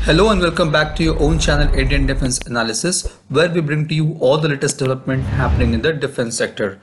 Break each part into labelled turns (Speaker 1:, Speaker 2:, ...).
Speaker 1: Hello and welcome back to your own channel Indian Defense Analysis, where we bring to you all the latest development happening in the defense sector.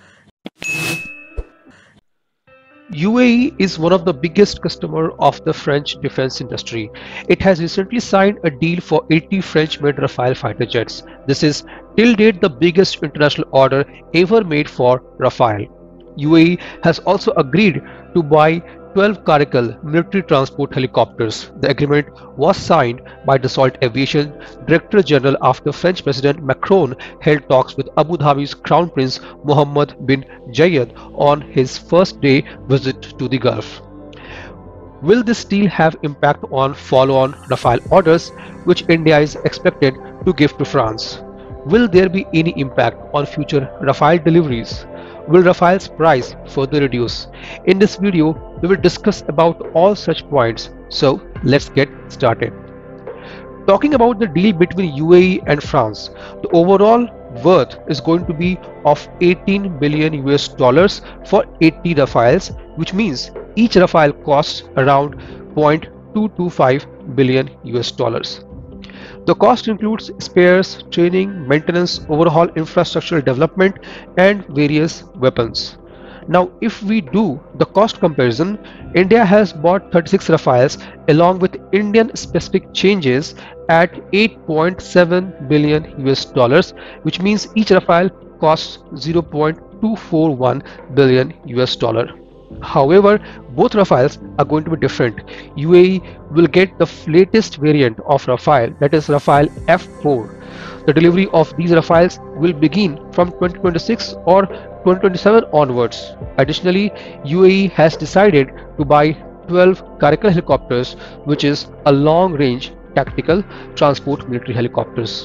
Speaker 2: UAE is one of the biggest customers of the French defense industry. It has recently signed a deal for 80 French-made Rafale fighter jets. This is till date the biggest international order ever made for Rafale. UAE has also agreed to buy 12 Caracal military transport helicopters. The agreement was signed by Dassault Aviation Director General after French President Macron held talks with Abu Dhabi's Crown Prince Mohammed bin Zayed on his first day visit to the Gulf. Will this deal have impact on follow-on Rafale orders, which India is expected to give to France? Will there be any impact on future Rafale deliveries? Will Rafale's price further reduce? In this video, we will discuss about all such points. So let's get started. Talking about the deal between UAE and France, the overall worth is going to be of 18 billion US dollars for 80 Rafales, which means each Rafale costs around 0.225 billion US dollars. The cost includes spares, training, maintenance, overhaul, infrastructural development, and various weapons. Now, if we do the cost comparison, India has bought 36 Rafales along with Indian specific changes at 8.7 billion US dollars, which means each Rafale costs 0.241 billion US dollar. However, both Rafales are going to be different. UAE will get the latest variant of Rafale, that is Rafale F4. The delivery of these Rafales will begin from 2026 or 2027 onwards. Additionally, UAE has decided to buy 12 Caracal helicopters, which is a long-range tactical transport military helicopters.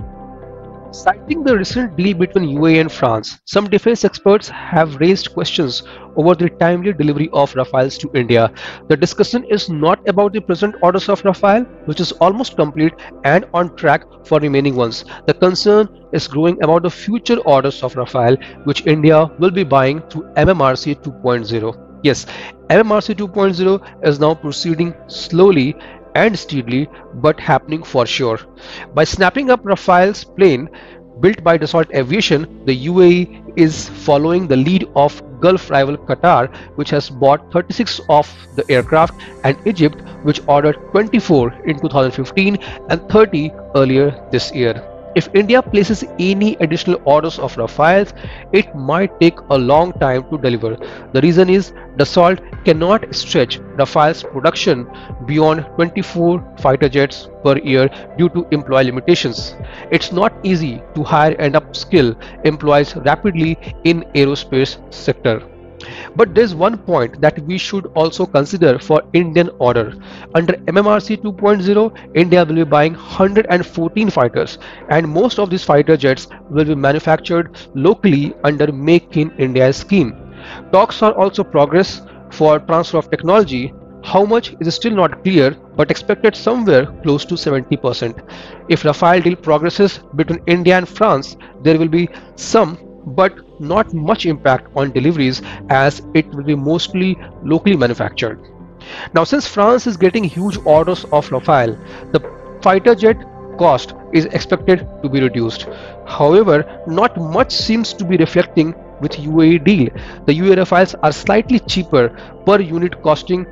Speaker 2: Citing the recent deal between UAE and France, some defense experts have raised questions over the timely delivery of Rafales to India. The discussion is not about the present orders of Rafale, which is almost complete and on track for remaining ones. The concern is growing about the future orders of Rafale, which India will be buying through MMRC 2.0. Yes, MMRC 2.0 is now proceeding slowly and steadily, but happening for sure. By snapping up Rafale's plane built by Dassault Aviation, the UAE is following the lead of Gulf rival Qatar, which has bought 36 of the aircraft, and Egypt, which ordered 24 in 2015 and 30 earlier this year. If India places any additional orders of Rafales, it might take a long time to deliver. The reason is Dassault cannot stretch Rafale's production beyond 24 fighter jets per year due to employee limitations. It's not easy to hire and upskill employees rapidly in aerospace sector. But there's one point that we should also consider for Indian order. Under MMRC 2.0, India will be buying 114 fighters, and most of these fighter jets will be manufactured locally under Make in India scheme. Talks are also progress for transfer of technology. How much is still not clear, but expected somewhere close to 70%. If Rafale deal progresses between India and France, there will be some but not much impact on deliveries, as it will be mostly locally manufactured. Now, since France is getting huge orders of Rafale, the fighter jet cost is expected to be reduced. However, not much seems to be reflecting with UAE deal. The UAE Rafales are slightly cheaper per unit, costing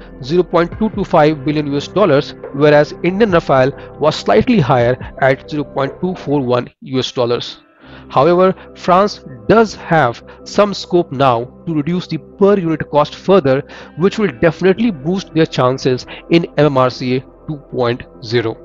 Speaker 2: 0.225 billion US dollars, whereas Indian Rafale was slightly higher at 0.241 US dollars. However, France does have some scope now to reduce the per unit cost further, which will definitely boost their chances in MMRCA 2.0.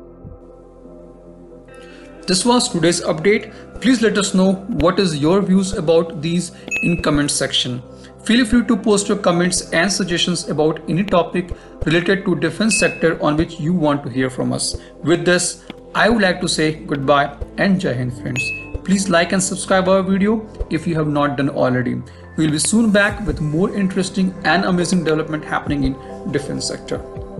Speaker 1: This was today's update. Please let us know what is your views about these in comment section. Feel free to post your comments and suggestions about any topic related to defense sector on which you want to hear from us. With this, I would like to say goodbye and Jai Hind, friends. Please like and subscribe our video if you have not done already. We will be soon back with more interesting and amazing development happening in defense sector.